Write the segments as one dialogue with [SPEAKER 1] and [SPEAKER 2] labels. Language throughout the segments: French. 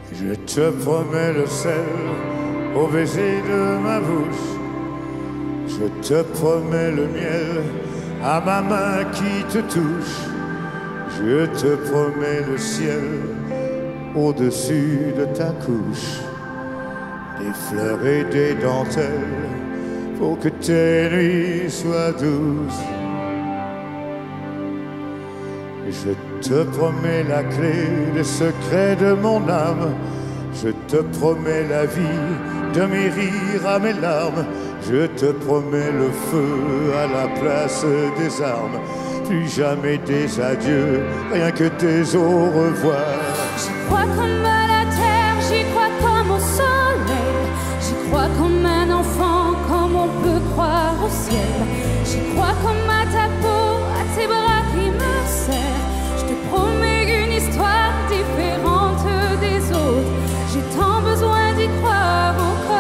[SPEAKER 1] Je te promets le sel au baiser de ma bouche. Je te promets le miel à ma main qui te touche. Je te promets le ciel au-dessus de ta couche. Des fleurs et des dentelles pour que tes nuits soient douces. Je te promets la clé des secrets de mon âme. Je te promets la vie de mes rires à mes larmes. Je te promets le feu à la place des armes. Plus jamais des adieux, rien que des au revoir.
[SPEAKER 2] J'y crois comme à la terre, j'y crois comme au soleil. J'y crois comme un enfant, comme on peut croire au ciel. J'y crois comme à ta peau, à tes bras qui me serrent. Je te promets une histoire différente des autres. J'ai tant besoin d'y croire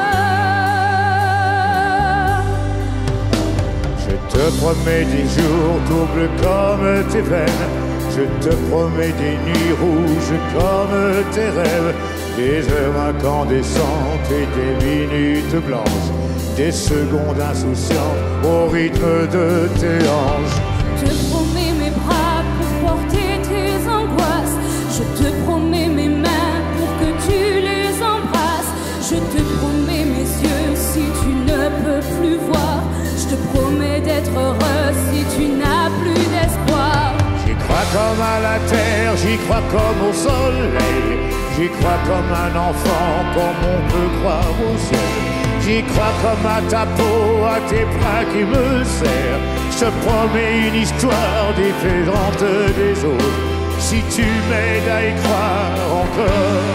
[SPEAKER 2] encore.
[SPEAKER 1] Je te promets des jours doubles comme tes veines. Je te promets des nuits rouges comme tes rêves. Des heures incandescentes et des minutes blanches. Des secondes insouciantes au rythme de tes hanches.
[SPEAKER 2] Je te promets mes bras pour porter tes angoisses. Je te promets mes mains pour que tu les embrasses. Je te promets mes yeux si tu ne peux plus voir. Je te promets d'être heureux si tu n'as plus d'espoir.
[SPEAKER 1] J'y crois comme à la terre, j'y crois comme au soleil. J'y crois comme un enfant, comme on peut croire au ciel. J'y crois comme à ta peau, à tes bras qui me serrent. Je te promets une histoire différente des autres. Si tu m'aides à y croire encore.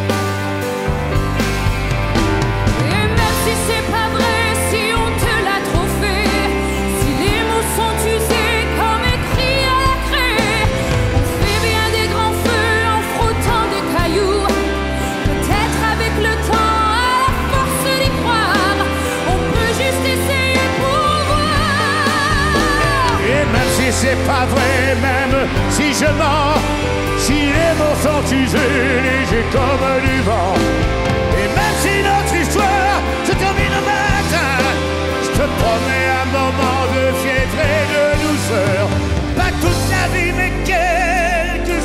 [SPEAKER 2] Et même si c'est pas vrai, si on te l'a trop fait, si les mots sont usés comme écrits à la craie, on fait bien des grands feux en frottant des cailloux. Peut-être avec le temps, à la force d'y croire, on peut juste essayer pour voir.
[SPEAKER 1] Et même si c'est pas vrai, même si je mens, si les mots sont usés, légers comme du vent, et même si notre histoire se termine au matin, je te promets un moment de fièvre et de douceur. Pas toute la vie, mais quelques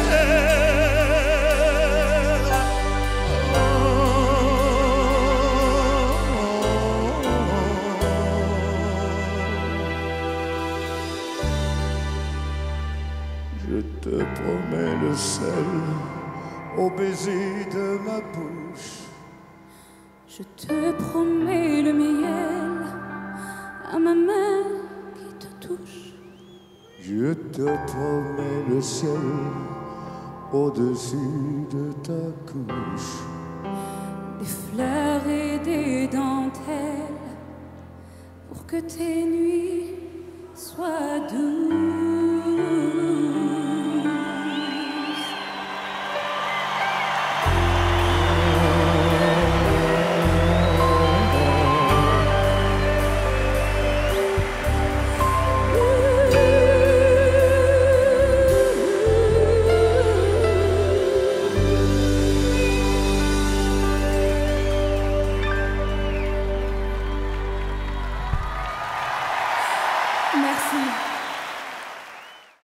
[SPEAKER 1] heures. Je te promets le sel au baiser de ma bouche.
[SPEAKER 2] Je te promets le miel à ma main qui te touche.
[SPEAKER 1] Je te promets le ciel au-dessus de ta couche.
[SPEAKER 2] Des fleurs et des dentelles pour que tes nuits soient douces.